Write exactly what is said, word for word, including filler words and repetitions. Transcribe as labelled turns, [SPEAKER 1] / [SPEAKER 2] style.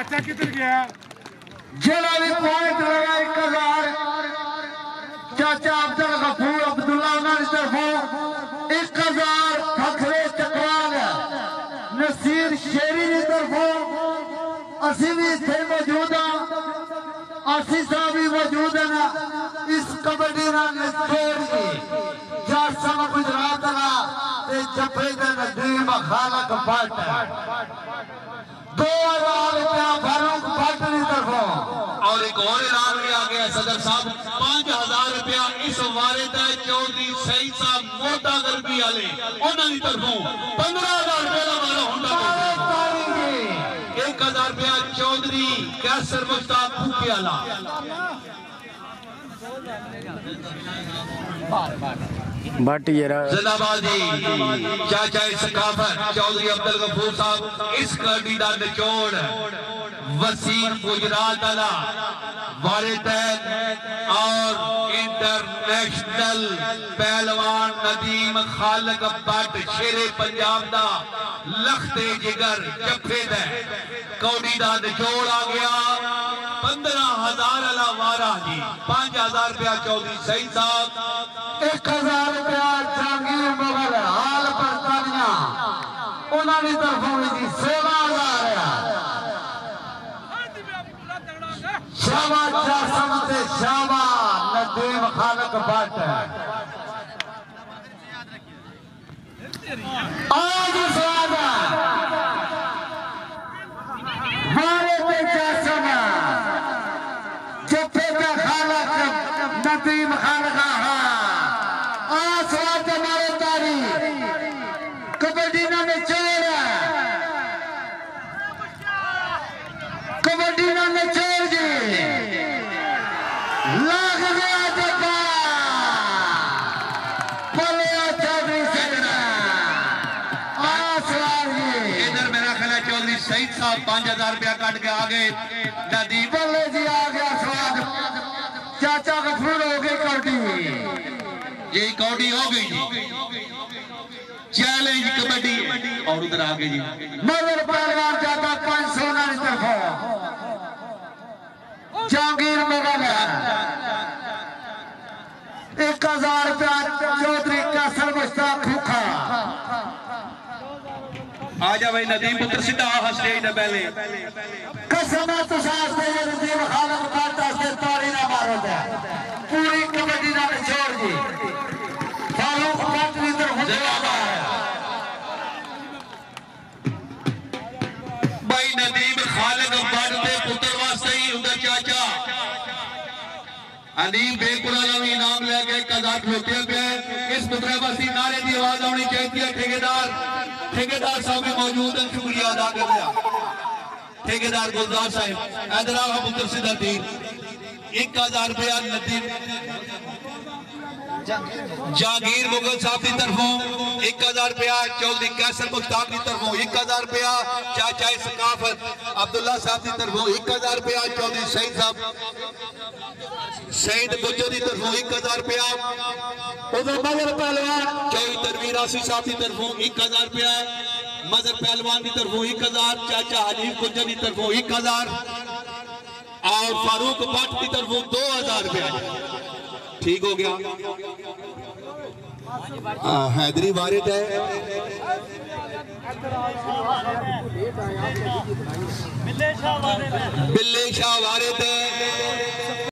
[SPEAKER 1] चाचा किधर गया?
[SPEAKER 2] जिला भी पॉइंट लगा एक हजार चाचा अब्दुल गफूर अब्दुल्ला उन्होंने तरफों एक हजार फखरे चकवाल नसीर शेरी की तरफों असी भी इतने मौजूद हाँ असी साहब भी मौजूद हैं इस कबड्डी निचोड़ की जासम गुजरात का जफे नदीम खालक भट्ट दो हजार रुपया फारूक भट्ट की तरफों
[SPEAKER 3] और एक और इनाम भी आ गया सदर साहब पांच हजार रुपया इस वारिद चौधरी सईद साहब मोटा गरबी वाले उन्होंने तरफों पंद्रह हजार रुपया का वाला होंडा एक हजार रुपया चौधरी कैसर मुश्ताक फूके वाला
[SPEAKER 4] बट ये
[SPEAKER 3] जिंदाबाद जी चाचा सकाफत चौधरी अब्दुल गफूर साहब इस कबड्डी का निचोड़ वसीम गुजरात वाला वारिद और इंटरनेशनल पहलवान नदीम खालक भट्ट शेरे पंजाब का लखते जिगर जफे कौड़ी का निचोड़ आ गया पंद्रह हजार वाला वारा जी पांच हजार रुपया चौधरी सईद साहब
[SPEAKER 2] एक हजार रुपया जहांगीर मुगल हाल बरतानिया उन्होंने तरफों जी सोलह हजार शाबा जासम से शाबा नदीम खालक भट्ट आज स्वाद हमारे पे जासम जफे का खालक नदीम खालक कबड्डी ना निचोड़ कबड्डी ना निचोड़ जी लाग गया जब्बा पलिया चौधरी सैयद आसवार जी
[SPEAKER 3] इधर मेरा ख्याल है चौधरी सईद साहब पांच हजार रुपया काट के आ गए नदीम
[SPEAKER 2] बल्ले जी आ गया स्वाद चाचा गफूर हो गई कबड्डी
[SPEAKER 3] ये कौड़ी हो गई जी चैलेंज कबड्डी और उधर आगे जी
[SPEAKER 2] मगर पहलवान जाता पांच सौ की तरफ जहांगीर मुगल एक हजार रुपया चौधरी कैसर मुश्ताक खूखा
[SPEAKER 3] आजा भाई नदीम पुत्र सीधा स्टेज पे पहले
[SPEAKER 2] कसम तुसास दे नदीम खालक भट्ट से ताड़ी ना मारो दे पूरी कबड्डी ना छोड़ जी फारूक भट्ट की तरफ
[SPEAKER 3] भाई नदीम खालक भट्ट के पुत्र वास्ते ही उधर चाचा अलीम बेकुरा भी इनाम लेके एक हजार खलोते पे इस पुत्र वास्ते नारे की आवाज आनी चाहिए ठेकेदार ठेकेदार साहब भी मौजूद हैं शुक्रिया अदा कर दिया ठेकेदार गुलजार साहब हैदराबाद पुत्र सीधा तीन एक हजार रुपया नदीम जहांगीर मुगल साहब की तरफों एक हजार रुपया चौधरी कैसर मुश्ताक की तरफों एक हजार रुपया चाचा सकाफत अब्दुल्ला साहब की तरफों एक हजार रुपया चौधरी सईद साहब सईद गुज्जर की तरफों एक हजार रुपया उधर मजर पहलवान चौधरी तनवीर आसिफ साहब की तरफों एक हजार रुपया मजर पहलवान की तरफों एक हजार चाचा हनीफ गुज्जर की तरफों एक हजार और फारूक भट्ट की तरफों दो हजार रुपया ठीक हो गया हैदरी वारिद है बिल्ले शाह वारिद है